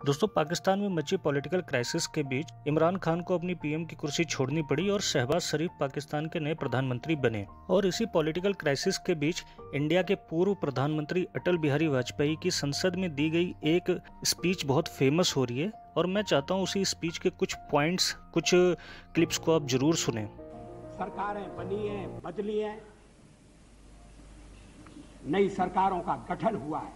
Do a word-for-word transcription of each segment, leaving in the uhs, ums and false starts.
दोस्तों, पाकिस्तान में मची पॉलिटिकल क्राइसिस के बीच इमरान खान को अपनी पीएम की कुर्सी छोड़नी पड़ी और शहबाज शरीफ पाकिस्तान के नए प्रधानमंत्री बने। और इसी पॉलिटिकल क्राइसिस के बीच इंडिया के पूर्व प्रधानमंत्री अटल बिहारी वाजपेयी की संसद में दी गई एक स्पीच बहुत फेमस हो रही है और मैं चाहता हूँ उसी स्पीच के कुछ पॉइंट्स, कुछ क्लिप्स को आप जरूर सुने। सरकारें बनी हैं, बदली हैं, नई सरकारों का गठन हुआ है,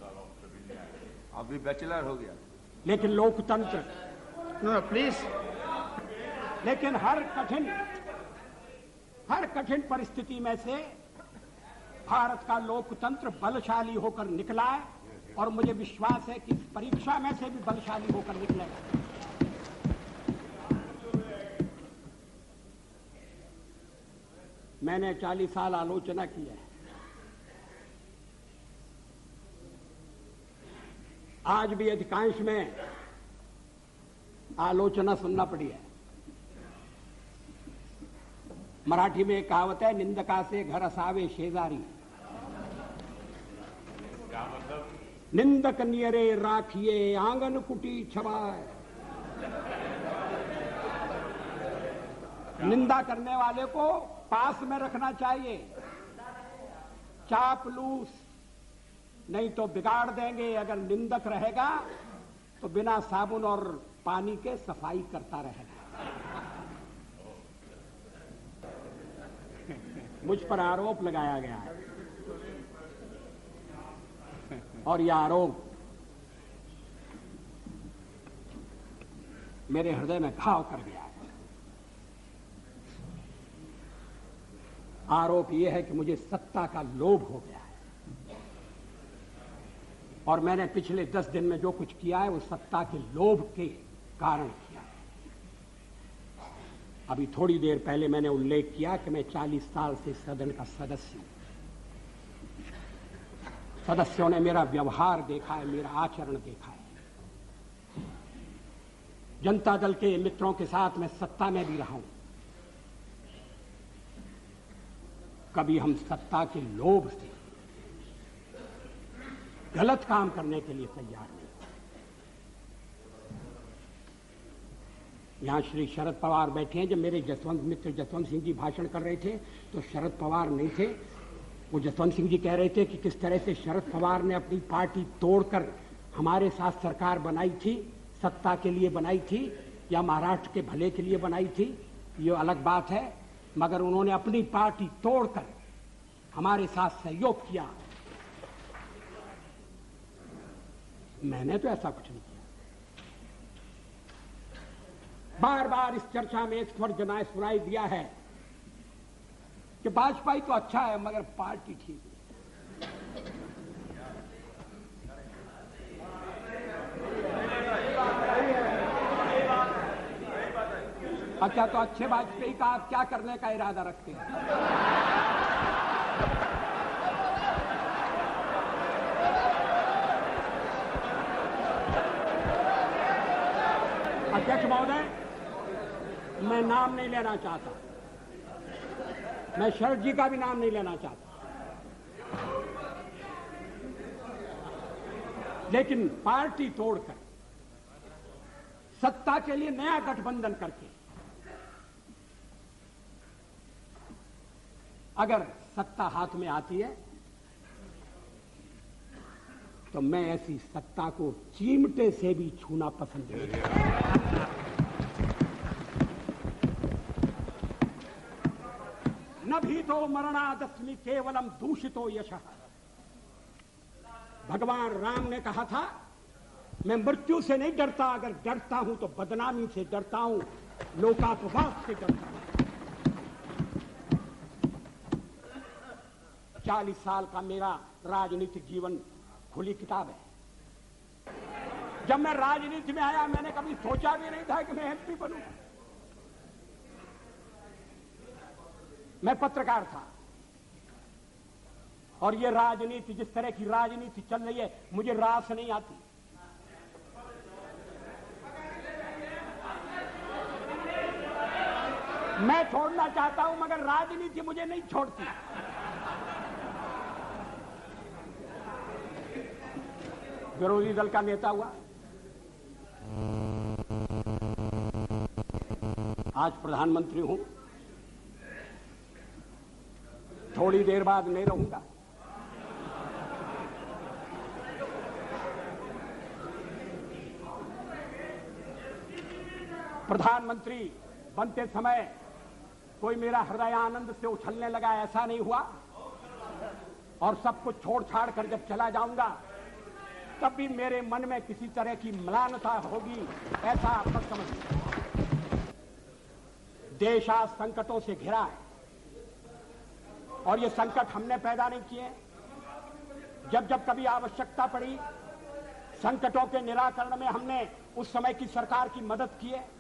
अभी बैचलर हो गया, लेकिन लोकतंत्र नो प्लीज लेकिन हर कठिन हर कठिन परिस्थिति में से भारत का लोकतंत्र बलशाली होकर निकला है और मुझे विश्वास है कि इस परीक्षा में से भी बलशाली होकर निकलेगा। मैंने चालीस साल आलोचना की है, आज भी अधिकांश में आलोचना सुनना पड़ी है। मराठी में एक कहावत है, निंदका से घर असावे शेजारी। निंदक नियरे राखिए आंगन कुटी छवाए। निंदा करने वाले को पास में रखना चाहिए, चापलूस नहीं तो बिगाड़ देंगे। अगर निंदक रहेगा तो बिना साबुन और पानी के सफाई करता रहेगा। मुझ पर आरोप लगाया गया है और यह आरोप मेरे हृदय में घाव कर गया है। आरोप यह है कि मुझे सत्ता का लोभ हो गया है और मैंने पिछले दस दिन में जो कुछ किया है वो सत्ता के लोभ के कारण किया है। अभी थोड़ी देर पहले मैंने उल्लेख किया कि मैं चालीस साल से सदन का सदस्य हूं। सदस्यों ने मेरा व्यवहार देखा है, मेरा आचरण देखा है। जनता दल के मित्रों के साथ मैं सत्ता में भी रहा हूं। कभी हम सत्ता के लोभ से गलत काम करने के लिए तैयार नहीं। यहां श्री शरद पवार बैठे हैं। जब मेरे जसवंत मित्र जसवंत सिंह जी भाषण कर रहे थे तो शरद पवार नहीं थे। वो जसवंत सिंह जी कह रहे थे कि किस तरह से शरद पवार ने अपनी पार्टी तोड़कर हमारे साथ सरकार बनाई थी, सत्ता के लिए बनाई थी या महाराष्ट्र के भले के लिए बनाई थी, ये अलग बात है, मगर उन्होंने अपनी पार्टी तोड़कर हमारे साथ सहयोग किया। मैंने तो ऐसा कुछ नहीं किया। बार बार इस चर्चा में एक स्वर जनाए सुनाई दिया है कि भाजपा तो अच्छा है मगर पार्टी ठीक नहीं। अच्छा, तो अच्छे वाजपेयी का आप क्या करने का इरादा रखते हैं? अध्यक्ष महोदय, मैं नाम नहीं लेना चाहता, मैं शरद जी का भी नाम नहीं लेना चाहता, लेकिन पार्टी तोड़कर सत्ता के लिए नया गठबंधन करके अगर सत्ता हाथ में आती है तो मैं ऐसी सत्ता को चिमटे से भी छूना पसंद नहीं करता। न भी तो मरणादस्मि केवलम दूषितो यशः। भगवान राम ने कहा था, मैं मृत्यु से नहीं डरता, अगर डरता हूं तो बदनामी से डरता हूं, लोकापवाद से डरता हूं। चालीस साल का मेरा राजनीतिक जीवन खुली किताब है। जब मैं राजनीति में आया मैंने कभी सोचा भी नहीं था कि मैं एमपी बनूंगा। मैं पत्रकार था और ये राजनीति, जिस तरह की राजनीति चल रही है, मुझे रास नहीं आती। मैं छोड़ना चाहता हूं मगर राजनीति मुझे नहीं छोड़ती। विरोधी दल का नेता हुआ, आज प्रधानमंत्री हूं, थोड़ी देर बाद नहीं रहूंगा। प्रधानमंत्री बनते समय कोई मेरा हृदय आनंद से उछलने लगा, ऐसा नहीं हुआ। और सब कुछ छोड़ छाड़ कर जब चला जाऊंगा तब भी मेरे मन में किसी तरह की म्लानता होगी, ऐसा आप मत समझिए। देश आज संकटों से घिरा है और ये संकट हमने पैदा नहीं किए। जब जब कभी आवश्यकता पड़ी संकटों के निराकरण में हमने उस समय की सरकार की मदद की है।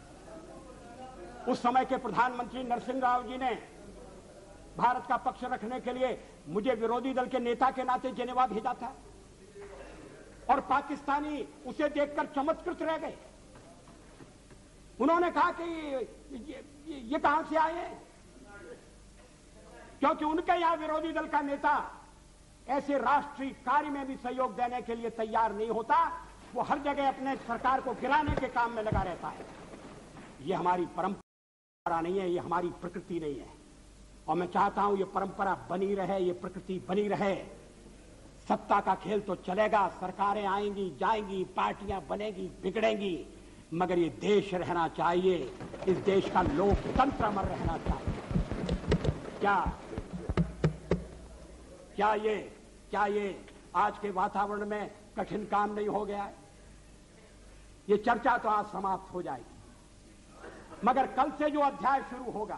उस समय के प्रधानमंत्री नरसिंह राव जी ने भारत का पक्ष रखने के लिए मुझे विरोधी दल के नेता के नाते जेनेवा भेजा था और पाकिस्तानी उसे देखकर चमत्कृत रह गए। उन्होंने कहा कि ये, ये, ये कहां से आए हैं, क्योंकि उनके यहां विरोधी दल का नेता ऐसे राष्ट्रीय कार्य में भी सहयोग देने के लिए तैयार नहीं होता। वो हर जगह अपने सरकार को गिराने के काम में लगा रहता है। ये हमारी परंपरा नहीं है, ये हमारी प्रकृति नहीं है और मैं चाहता हूं ये परंपरा बनी रहे, ये प्रकृति बनी रहे। सत्ता का खेल तो चलेगा, सरकारें आएंगी जाएंगी, पार्टियां बनेगी बिगड़ेंगी, मगर ये देश रहना चाहिए, इस देश का लोकतंत्र अमर रहना चाहिए। क्या क्या ये क्या ये आज के वातावरण में कठिन काम नहीं हो गया है? ये चर्चा तो आज समाप्त हो जाएगी, मगर कल से जो अध्याय शुरू होगा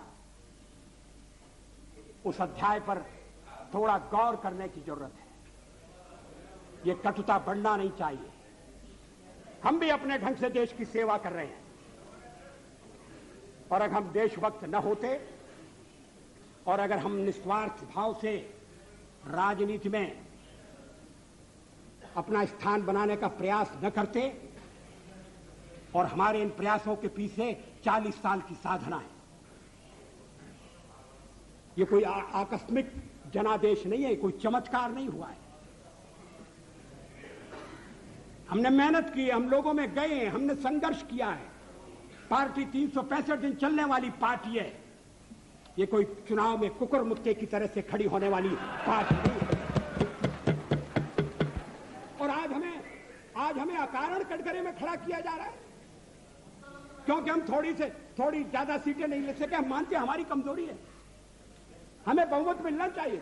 उस अध्याय पर थोड़ा गौर करने की जरूरत है। ये कटुता बढ़ना नहीं चाहिए। हम भी अपने ढंग से देश की सेवा कर रहे हैं और अगर हम देशभक्त न होते और अगर हम निस्वार्थ भाव से राजनीति में अपना स्थान बनाने का प्रयास न करते और हमारे इन प्रयासों के पीछे चालीस साल की साधना है। ये कोई आ, आकस्मिक जनादेश नहीं है, कोई चमत्कार नहीं हुआ है। हमने मेहनत की, हम लोगों में गए, हमने संघर्ष किया है। पार्टी तीन सौ पैंसठ दिन चलने वाली पार्टी है। ये कोई चुनाव में कुकुर मुक्के की तरह से खड़ी होने वाली पार्टी नहीं है। और आज हमें आज हमें अकारण कटघरे में खड़ा किया जा रहा है क्योंकि हम थोड़ी से थोड़ी ज्यादा सीटें नहीं ले सके। हम मानते हैं हमारी कमजोरी है, हमें बहुमत मिलना चाहिए।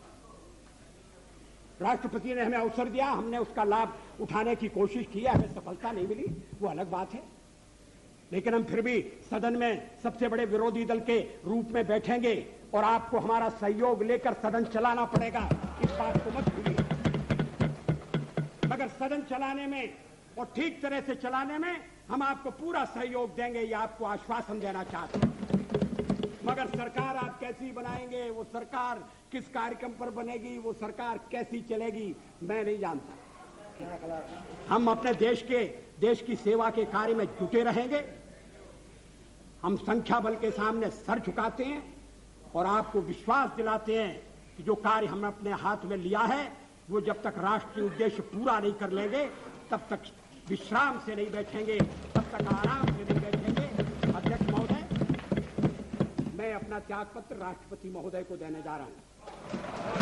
राष्ट्रपति ने हमें अवसर दिया, हमने उसका लाभ उठाने की कोशिश की है, हमें सफलता नहीं मिली, वो अलग बात है। लेकिन हम फिर भी सदन में सबसे बड़े विरोधी दल के रूप में बैठेंगे और आपको हमारा सहयोग लेकर सदन चलाना पड़ेगा, इस बात को मत भूलिए। मगर सदन चलाने में और ठीक तरह से चलाने में हम आपको पूरा सहयोग देंगे, ये आपको आश्वासन देना चाहते हैं। मगर सरकार आप कैसी बनाएंगे, वो सरकार किस कार्यक्रम पर बनेगी, वो सरकार कैसी चलेगी, मैं नहीं जानता। हम अपने देश के देश की सेवा के कार्य में जुटे रहेंगे। हम संख्या बल के सामने सर झुकाते हैं और आपको विश्वास दिलाते हैं कि जो कार्य हमने अपने हाथ में लिया है वो जब तक राष्ट्रीय उद्देश्य पूरा नहीं कर लेंगे तब तक विश्राम से नहीं बैठेंगे, तब तक आराम से नहीं बैठेंगे। अध्यक्ष महोदय, मैं अपना त्यागपत्र राष्ट्रपति महोदय को देने जा रहा हूं।